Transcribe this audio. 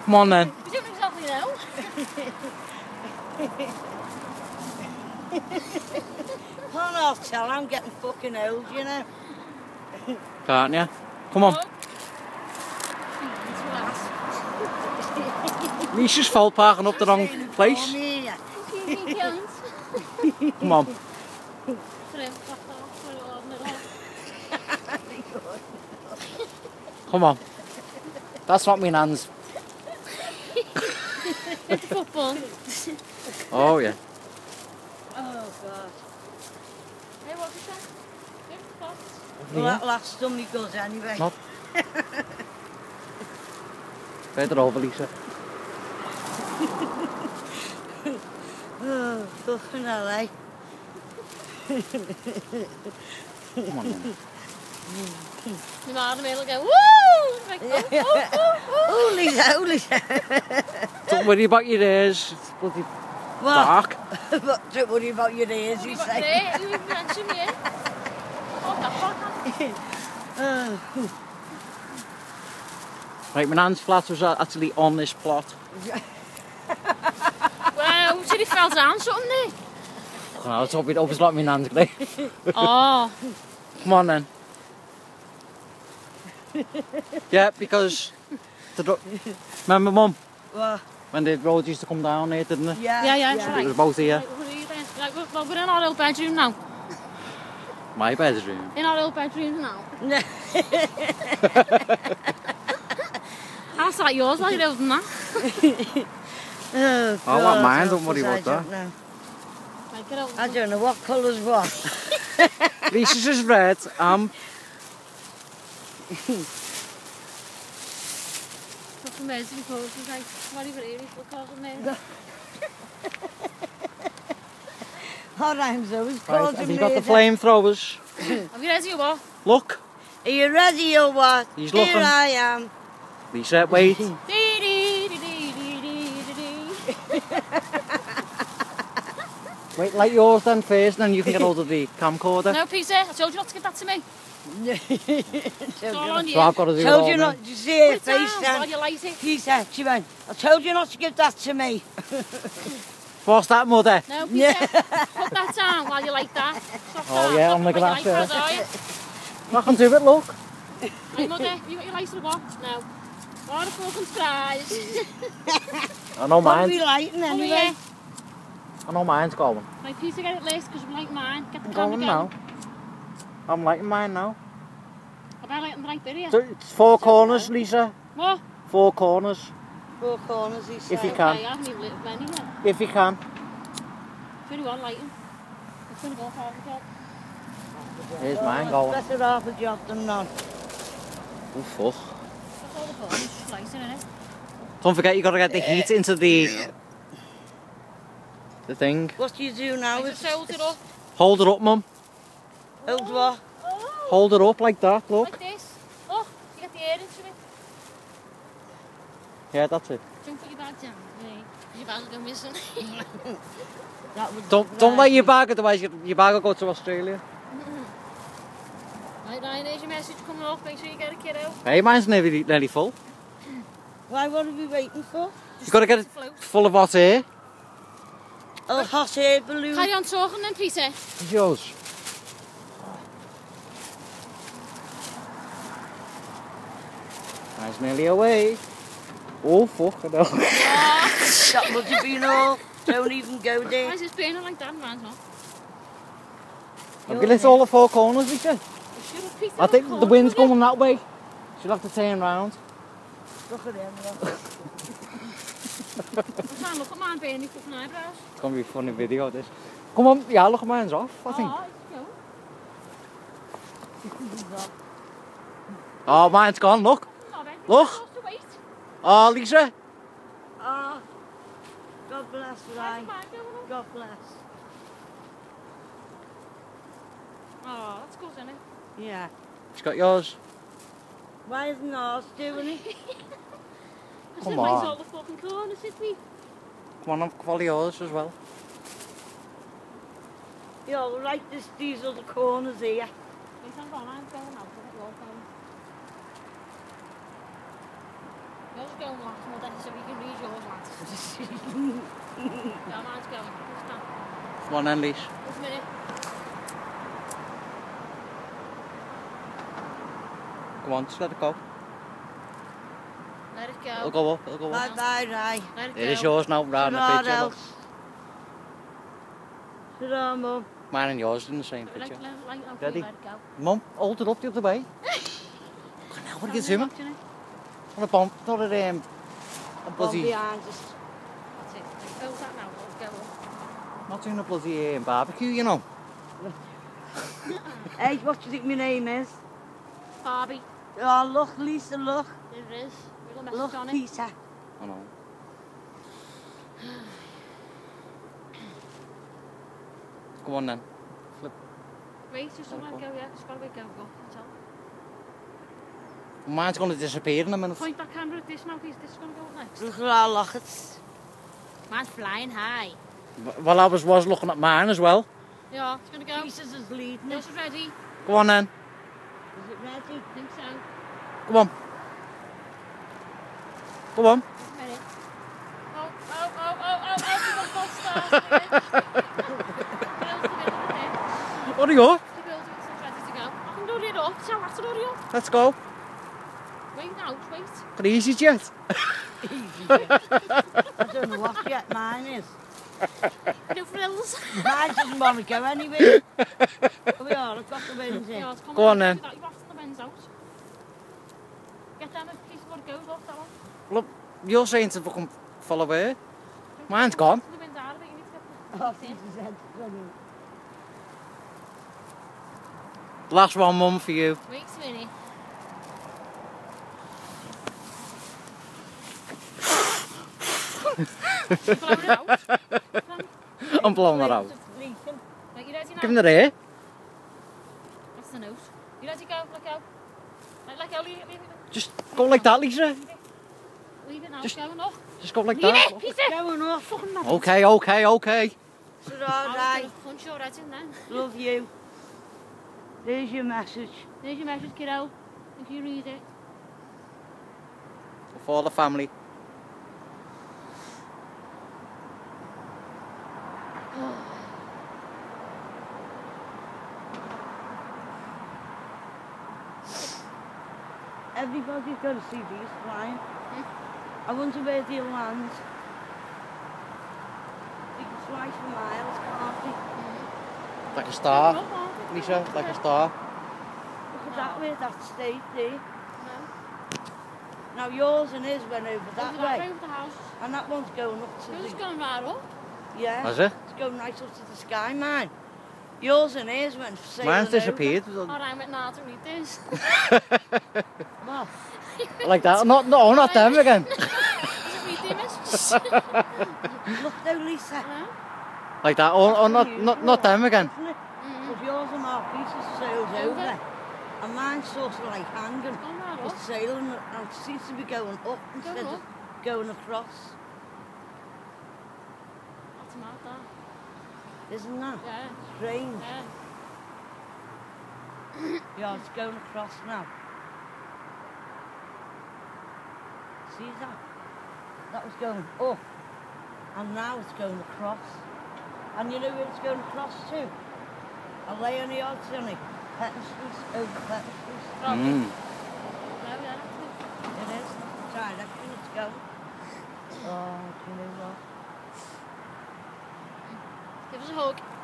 Come on then. You don't exactly know. Can't half tell, I'm getting fucking old, you know. Can't you? Come on. Lisa's fault parking up the wrong place. Come on. Come on. That's not me nan's. It's football. Oh yeah. Oh God. Hey, what was that? Well, that last done me good anyway. Not. Better over, Lisa. Oh, fucking hell, eh? Come on then. My mom will go, woo! Like, Oh, Lisa, oh, Lisa. Don't worry about your ears. It's bloody dark. But don't worry about your ears, you say. You mentioned me. Right, my nan's flat was actually on this plot. Well, should he fell down something there? I was hoping it was like my nan's grave. Oh. Come on then. Yeah, because remember Mum? What? When the road used to come down here, didn't it? Yeah. Yeah. It was about here. Right, well, we're in our old bedroom now. My bedroom. In our old bedroom now. No. How's that yours? Why are you older than that? Oh, I want mine, don't worry about I don't that. know. Right, get out. I don't know what colour's what. Lisa's is red. Look amazing poses, like, what are you really look at me? All rhymes those Right, called have you got the flamethrowers? Have you ready or what? Look. Are you ready or what? He's Here looking. I am. Lisa, wait. Wait, light yours then first, and then you can get hold of the camcorder. No, Peter, I told you not to give that to me. It's all on you. So I've got to do it Told all you then. not to see her Put it face down then. while you light it. He said, she went, I told you not to give that to me. What's that, Mother? No, Peter, put that down while you light that. Stop Oh, that. yeah, Stop on the it while glass you light there. that, are you? I can do it, look. Right, Mother, have you got your lighter or what? No. What a fucking surprise. I know What are mine. we lighting Oh, anyway? yeah. I know mine's going. Right, Peter, get it lit because I'm lighting mine. Get the I'm camera going now. I'm lighting mine now. I better light them the right bit here. So it's 4 corners, Lisa. What? 4 corners. 4 corners, he said. If you Okay, can. I haven't even lit many yet. If you can. 21 lighting. It's going to go half a job. Here's mine going. Better half a job than none. Oh, fuck. That's all the corners, just lighting in it. Don't forget, you got to get the heat into the thing. What do you do now? I just hold it up. Hold it up, Mum. Hold what? Oh, Hold it up like that, look. like this. Oh, you get the air into it. Yeah, that's it. Don't put your bag down. Yeah. Your bag will go missing. That would Don't let your bag, otherwise your bag will go to Australia. Right, Ryan, there's your message coming off. Make sure you get a kid out. Hey, mine's nearly full. Why, what are we waiting for? You've got to get it Float. full of hot air. A hot air balloon. Carry on talking then, Peter. It's yours. Mine's nearly away. Oh, fuck, I know. That would have been all. Don't even go Why there. is this burning like that? Mine's not. Have you lit all the 4 corners, Lisa? You should have, Peter. I think the wind's going that way. She'll have to turn round. Look at him. Look. I can't look at mine burning my fucking eyebrows. It's going to be a funny video, this. Come on, yeah, look at mine's off, I think. Oh, it's going. Oh, mine's gone, look. Sorry. Look. Supposed to wait. Oh, Lisa. Ah, God bless, Where's right. mine going on? God bless. Oh, that's good, isn't it? Yeah. She's got yours. Why isn't ours doing it? Come Mine's on. all the fucking corners, isn't it? Come on, I'll follow yours as well. Yeah, well, right, these are the corners here. Wait, hang on, I'm going out. I've got yours going. Yours going, lad. Well, then so we can read yours, lad. Yeah, mine's going. What's that? Come on then, Lise. Just a minute. Come on, just let it go. Let it go. It'll go up, it'll go Bye up. bye, Ray. Let it go. It is yours now, rather than a Ta-ra, picture. Look. else. Ta-ra, Mum. Mine and yours are in the same Like, picture. Ready? Ready? Let it go. Mum, hold it up the other way. Come on, what are you doing? Watching it. On a bomb, not a A bomb bloody, behind us. That's it. Like, that now. Let's go on. not doing a bloody barbecue, you know. Hey, what do you think my name is? Barbie. Oh, look, Lisa, look. There it is. Little message Look, on it. Peter. I know. Come on then. Flip. Wait, just let it go, yeah. It's gotta be go. That's all. Mine's going to disappear in a minute. Point that camera at this now, please. This is gonna go next. Look at our lockets. Mine's flying high. Well, I was looking at mine as well. Yeah, it's gonna go. Pieces is leading Yours us. is ready. Go on then. Is it ready? I think so. Come on. Come on. Ready. Oh, you've got false start. What are you? The building is ready to go. I can do it up. So that's hurry up. Let's go. Wait now, wait. Got easy jet. I don't know what yet mine is. No frills. Mine doesn't want to go anywhere. Here we are, I've got the winds in. Yeah, it's coming Go on out. then. You've got the men's out. Get them a piece of what goes off that one. Look, you're saying to fucking follow her. Mine's gone. The wind's out of it. You need to get the... Oh, Peter's head. Last one, Mum, for you. Wait a minute. You blowing it out? I'm blowing that out. It's leaking. Right, you ready now? Give him the air. That's the note. You ready? Go, let go. Let go, leave it. Just go like that, Lisa. Leave it now, Just- go enough. Just go like Leave that. it, piece It's it. going off. Fucking mad. Okay, okay, okay. Ta-ra, I was Ray. gonna punch your head in then. Love you. There's your message. There's your message, kiddo. If you read it. For all the family. Everybody's got to see these flying. I wonder where they'll land. They can fly for miles, can't they? Like a star, Lisa, like a star. Look at that way, that stayed there. No. Now yours and his went over that Over way. over the house. And that one's going up to It was the... going right up. Yeah, Has it? it's going right up to the sky, mine. Yours and his went sailing Mine's disappeared. Alright, I went now to read this. Well, Like that. Not them again. Does it read the messages? look though, Lisa. No? Like that. Or not them again. Isn't it? Because yours and our pieces sailed over. And mine's sort of like hanging. It's going right But up. sailing, and it seems to be going up instead of up. going across. That's mad, that. Isn't that Yeah. strange? Yeah. Yeah, it's going across now. See that? That was going up. And now it's going across. And you know where it's going across to? I'll lay on the odds on it. Pettensters, over Pettensters. Probably. Mm. Yeah, yeah, that's it. It is. Try that thing, it's going. Oh, do you know what? Give us a hug.